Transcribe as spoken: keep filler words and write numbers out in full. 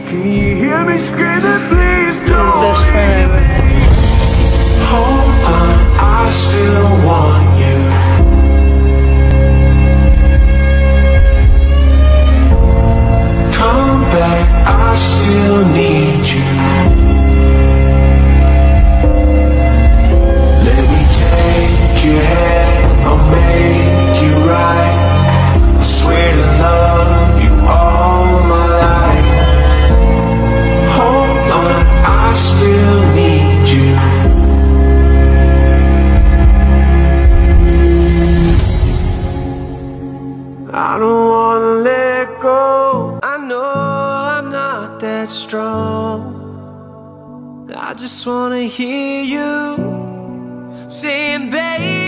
Can you hear me screaming, please don't Best friend ever. Hold on, I still want you. Come back, I still need you. Let me take your hand, I'll make you right. I swear to love you all my life. Hold on, I still need you. I don't wanna let go. I know I'm not that strong. I just wanna hear you saying, baby,